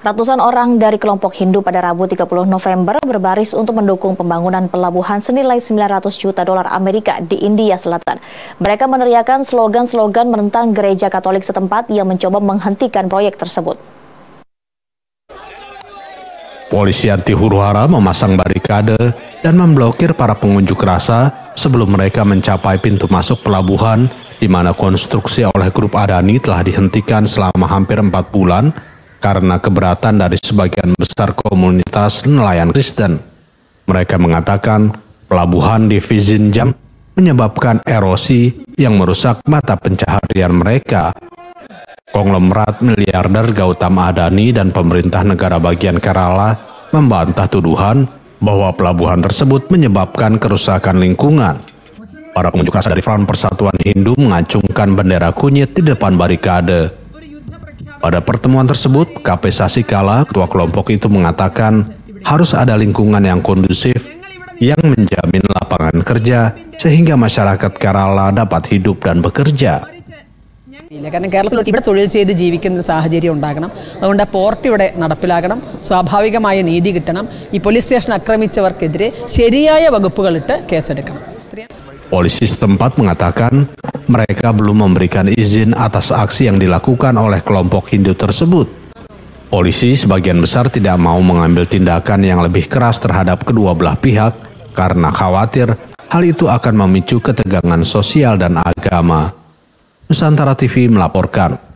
Ratusan orang dari kelompok Hindu pada Rabu 30 November berbaris untuk mendukung pembangunan pelabuhan senilai 900 juta dolar Amerika di India Selatan. Mereka meneriakan slogan-slogan menentang gereja Katolik setempat yang mencoba menghentikan proyek tersebut. Polisi anti huru-hara memasang barikade dan memblokir para pengunjuk rasa sebelum mereka mencapai pintu masuk pelabuhan, di mana konstruksi oleh grup Adani telah dihentikan selama hampir 4 bulan karena keberatan dari sebagian besar komunitas nelayan Kristen. Mereka mengatakan pelabuhan di Vizinjam menyebabkan erosi yang merusak mata pencaharian mereka. Konglomerat miliarder Gautam Adani dan pemerintah negara bagian Kerala membantah tuduhan bahwa pelabuhan tersebut menyebabkan kerusakan lingkungan. Para pengunjuk rasa dari Front Persatuan Hindu mengacungkan bendera kunyit di depan barikade. Pada pertemuan tersebut, KP Sasikala, ketua kelompok itu mengatakan harus ada lingkungan yang kondusif yang menjamin lapangan kerja sehingga masyarakat Kerala dapat hidup dan bekerja. കാരണം കേരളത്തിൽ ഇവിടെ തൊഴിൽ ചെയ്ത് ജീവിക്കുന്ന സാഹചര്യം ഉണ്ടാകണം. അതുകൊണ്ട് പോർട്ട് ഇവിടെ നടപ്പിലാക്കണം. സ്വാഭാവികമായ നീതി കിട്ടണം. ഈ പോലീസ് സ്റ്റേഷൻ ആക്രമിച്ചവർക്കെതിരെ ശരിയായ വകുപ്പുകളിട്ട് കേസെടുക്കണം. Polisi setempat mengatakan mereka belum memberikan izin atas aksi yang dilakukan oleh kelompok Hindu tersebut. Polisi sebagian besar tidak mau mengambil tindakan yang lebih keras terhadap kedua belah pihak karena khawatir hal itu akan memicu ketegangan sosial dan agama. Nusantara TV melaporkan.